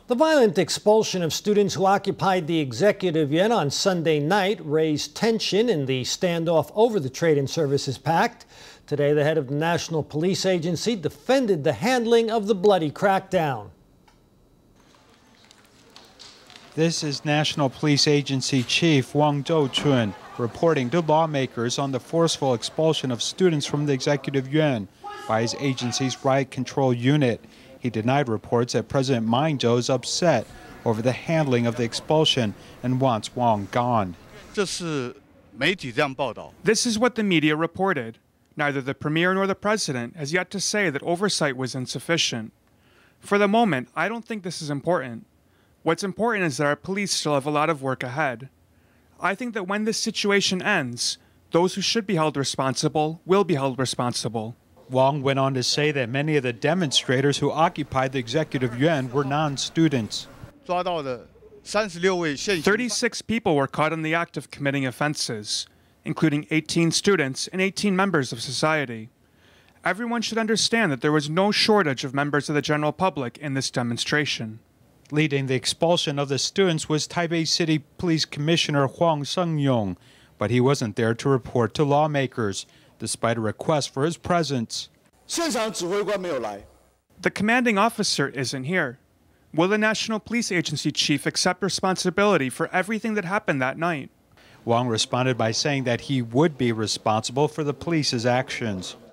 The violent expulsion of students who occupied the Executive Yuan on Sunday night raised tension in the standoff over the Trade and Services Pact. Today, the head of the National Police Agency defended the handling of the bloody crackdown. This is National Police Agency Chief Cho-chiun reporting to lawmakers on the forceful expulsion of students from the Executive Yuan by his agency's riot control unit. He denied reports that President Ma Ying-jeou is upset over the handling of the expulsion and wants Wang gone. This is what the media reported. Neither the Premier nor the President has yet to say that oversight was insufficient. For the moment, I don't think this is important. What's important is that our police still have a lot of work ahead. I think that when this situation ends, those who should be held responsible will be held responsible. Wang went on to say that many of the demonstrators who occupied the Executive Yuan were non-students. 36 people were caught in the act of committing offenses, including 18 students and 18 members of society. Everyone should understand that there was no shortage of members of the general public in this demonstration. Leading the expulsion of the students was Taipei City Police Commissioner Huang Seng-yong, but he wasn't there to report to lawmakers, despite a request for his presence. The commanding officer isn't here. Will the National Police Agency chief accept responsibility for everything that happened that night? Wang responded by saying that he would be responsible for the police's actions.